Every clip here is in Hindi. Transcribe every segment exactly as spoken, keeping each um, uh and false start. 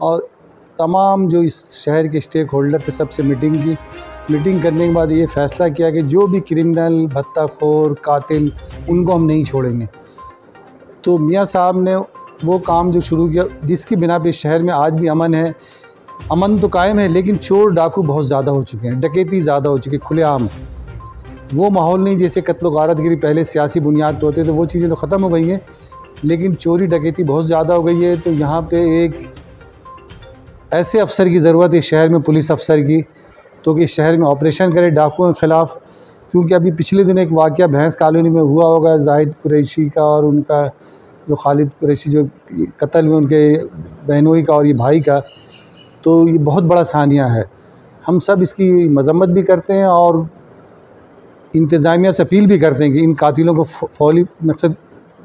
और तमाम जो इस शहर के स्टेक होल्डर थे सबसे मीटिंग की। मीटिंग करने के बाद ये फ़ैसला किया कि जो भी क्रिमिनल, भत्ताखोर, कातिल, उनको हम नहीं छोड़ेंगे। तो मियाँ साहब ने वो काम जो शुरू किया जिसकी बिना पे शहर में आज भी अमन है। अमन तो कायम है, लेकिन चोर डाकू बहुत ज़्यादा हो चुके हैं, डकैती ज़्यादा हो चुकी है, खुलेआम। वो माहौल नहीं जैसे कत्ल गारतगिरी पहले सियासी बुनियाद पर होते, तो वो चीज़ें तो ख़त्म हो गई हैं, लेकिन चोरी डकैती बहुत ज़्यादा हो गई है। तो यहाँ पे एक ऐसे अफसर की ज़रूरत है शहर में, पुलिस अफसर की, तो कि शहर में ऑपरेशन करे डाकुओं के ख़िलाफ़। क्योंकि अभी पिछले दिन एक वाक़या भैंस कॉलोनी में हुआ होगा, जाहिद कुरैशी का और उनका जो खालिद कुरैशी जो कत्ल हुए, उनके बहनोई का और ये भाई का, तो ये बहुत बड़ा सानिया है। हम सब इसकी मज़म्मत भी करते हैं और इंतज़ामिया से अपील भी करते हैं कि इन कातिलों को फौरी मकसद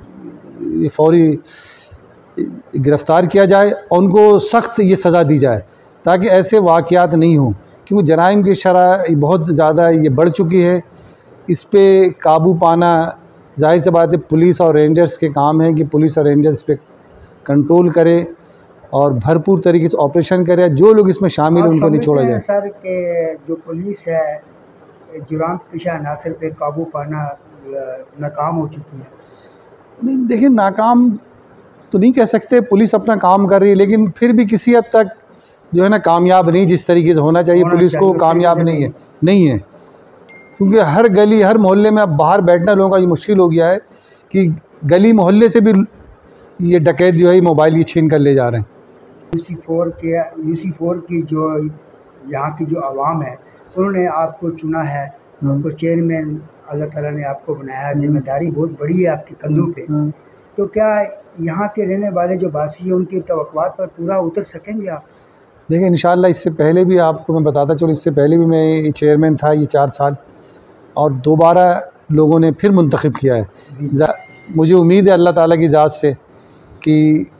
फौरी गिरफ़्तार किया जाए और उनको सख्त ये सज़ा दी जाए ताकि ऐसे वाक़यात नहीं हों। क्योंकि जराइम की शरह बहुत ज़्यादा ये बढ़ चुकी है। इस पे काबू पाना ज़ाहिर सी बात है पुलिस और रेंजर्स के काम है कि पुलिस और रेंजर्स पे कंट्रोल करे और भरपूर तरीके से ऑपरेशन करे। जो लोग इसमें शामिल हैं उनको नहीं छोड़ा जाए। सर के जो पुलिस है जुर्म पेशा अनासर पे काबू पाना नाकाम हो चुकी है। नहीं देखिए, नाकाम तो नहीं कह सकते, पुलिस अपना काम कर रही है, लेकिन फिर भी किसी हद तक जो है ना कामयाब नहीं जिस तरीके से होना चाहिए। पुलिस को कामयाब नहीं है नहीं है क्योंकि हर गली हर मोहल्ले में अब बाहर बैठना लोगों का ये मुश्किल हो गया है कि गली मोहल्ले से भी ये डकैत जो है मोबाइल ये छीन कर ले जा रहे हैं। यूसी फोर के यूसी फोर की जो यहाँ की जो आवाम है उन्होंने आपको चुना है, आपको चेयरमैन अल्लाह ताला ने आपको बनाया, जिम्मेदारी बहुत बड़ी है आपके कंधों पे। तो क्या यहाँ के रहने वाले जो वासी हैं उनकी तवक्कुआत पर पूरा उतर सकेंगे आप? देखिए इंशाल्लाह इससे पहले भी आपको मैं बताता चलूँ, इससे पहले भी मैं ये चेयरमैन था ये चार साल और दोबारा लोगों ने फिर मुंतखब किया है। मुझे उम्मीद है अल्लाह ताला की ज़ात से कि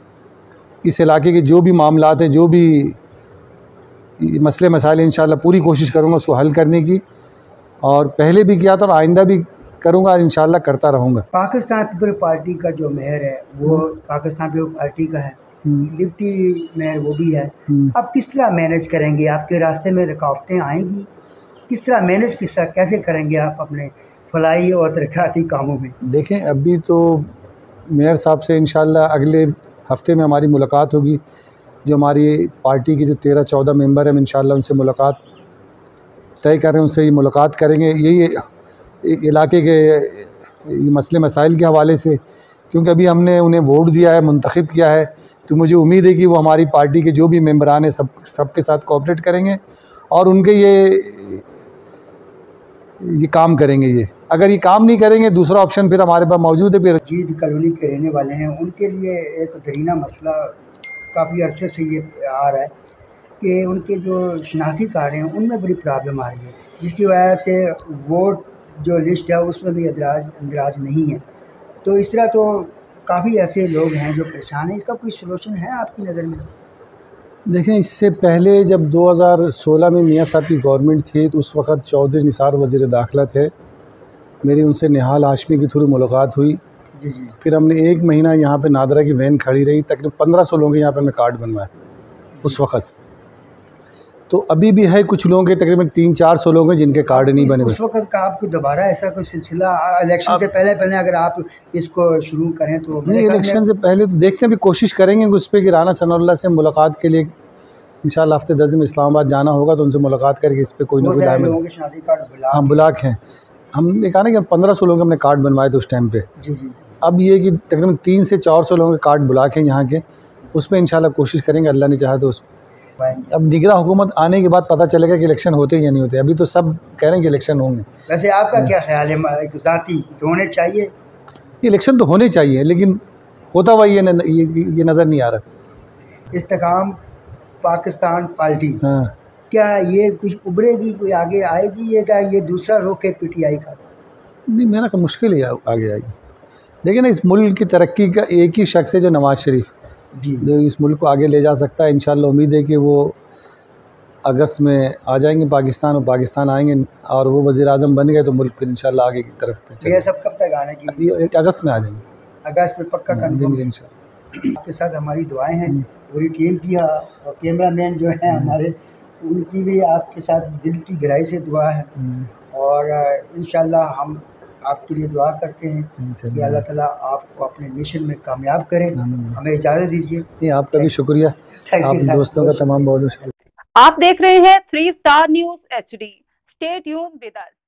इस इलाके के जो भी मामलात हैं, जो भी मसले मसाइल, इंशाल्लाह पूरी कोशिश करूँगा उसको हल करने की, और पहले भी किया था और आइंदा भी करूँगा, इंशाल्लाह करता रहूँगा। पाकिस्तान पीपल पार्टी का जो मेयर है वो पाकिस्तान पीपल पार्टी का है, डिप्टी मेयर वो भी है। आप किस तरह मैनेज करेंगे? आपके रास्ते में रुकावटें आएंगी, किस तरह मैनेज किस तरह कैसे करेंगे आप अपने फलाई और तरक्याती कामों में? देखें अभी तो मेयर साहब से इंशाल्लाह अगले हफ्ते में हमारी मुलाकात होगी। जो हमारी पार्टी के जो तेरह चौदह मेंबर हैं, इंशाल्लाह उनसे मुलाकात तय कर रहे हैं, उनसे ये मुलाकात करेंगे यही इलाके के ये मसले मसाइल के हवाले से। क्योंकि अभी हमने उन्हें वोट दिया है, मुंतखब किया है, तो मुझे उम्मीद है कि वो हमारी पार्टी के जो भी मेंबरान हैं सब सबके साथ कोऑपरेट करेंगे और उनके ये ये काम करेंगे। ये अगर ये काम नहीं करेंगे दूसरा ऑप्शन फिर हमारे पास मौजूद है। फिर जीद कॉलोनी के रहने वाले हैं उनके लिए एक दरीना मसला काफ़ी अरसे से ये आ रहा है कि उनके जो शनाख्ती कार्ड हैं उनमें बड़ी प्रॉब्लम आ रही है, जिसकी वजह से वोट जो लिस्ट है उसमें भी अंदराज अंदराज नहीं है। तो इस तरह तो काफ़ी ऐसे लोग हैं जो परेशान हैं। इसका कोई सलूशन है आपकी नज़र में? देखें इससे पहले जब दो हज़ार सोलह में मियाँ साहब की गवर्नमेंट थी तो उस वक़्त चौधरी निसार वज़ीर दाखिला थे। मेरी उनसे निहाल हाशमी के थ्रू मुलाकात हुई। जी जी। फिर हमने एक महीना यहाँ पे नादरा की वैन खड़ी रही, तकरीबन पंद्रह सौ लोगों के यहाँ पे हमने कार्ड बनवाए उस वक़्त। तो अभी भी है कुछ लोगों के तकरीबन तीन चार सौ लोग हैं जिनके कार्ड नहीं बने हुए। उस वक्त का आपको दोबारा ऐसा कोई सिलसिला इलेक्शन से पहले पहले अगर आप इसको शुरू करें तो? नहीं, इलेक्शन से पहले तो देखते हैं, भी कोशिश करेंगे उस पर कि राना सनाउल्लाह से मुलाकात के लिए इंशाल्लाह हफ्ते दस दिन इस्लामाबाद जाना होगा तो उनसे मुलाकात करके इस पर कोई ना कोई राय। हाँ बुलाक हैं, हमने कहा ना कि पंद्रह सौ लोग हमने कार्ड बनवाए थे उस टाइम पे। जी जी। अब ये कि तकरीबन तीन से चार सौ लोगों के कार्ड बुलाक हैं यहाँ के, उस पर इंशाल्लाह कोशिश करेंगे, अल्लाह ने चाहा तो उस अब निगरान हुकूमत आने के बाद पता चलेगा कि इलेक्शन होते या नहीं होते। अभी तो सब कह रहे हैं कि इलेक्शन होंगे। वैसे आपका क्या ख्याल है, ज़ाती होने चाहिए? इलेक्शन तो होने चाहिए लेकिन होता हुआ ये, न, ये, ये नज़र नहीं आ रहा। इस्तेकाम पाकिस्तान पार्टी, हाँ क्या ये कुछ उभरेगी, कोई आगे आएगी? ये क्या ये दूसरा रुख है पीटीआई का? नहीं, मेरा तो मुश्किल ही आगे आएगी। देखिए ना, इस मुल्क की तरक्की का एक ही शख्स है जो नवाज शरीफ जी, जो इस मुल्क को आगे ले जा सकता है। इंशाल्लाह उम्मीद है कि वो अगस्त में आ जाएंगे पाकिस्तान और पाकिस्तान आएंगे और वो वज़ीर आज़म बन गए तो मुल्क फिर इंशाल्लाह आगे की तरफ चलेगा। ये सब कब तक आने की? ये अगस्त में आ जाएंगे। अगस्त में पक्का कंफर्म? इंशाल्लाह। आपके साथ हमारी दुआएं हैं पूरी टीम की और कैमरा मैन जो है हमारे, उनकी भी आपके साथ दिल की गहराई से दुआ है। और इंशाल्लाह हम आपके लिए दुआ करते हैं कि अल्लाह ताला आपको अपने मिशन में कामयाब करें। हमें इजाज़त दीजिए। नहीं, आपका भी शुक्रिया, आप दोस्तों का तमाम बहुत शुक्रिया। आप देख रहे हैं three star news H D. Stay tuned with us.